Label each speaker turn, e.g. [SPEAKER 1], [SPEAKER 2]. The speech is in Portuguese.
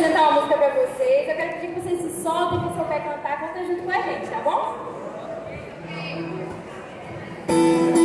[SPEAKER 1] apresentar uma música pra vocês. Eu quero pedir que vocês se soltem, quem souber cantar, canta junto com a gente, tá bom?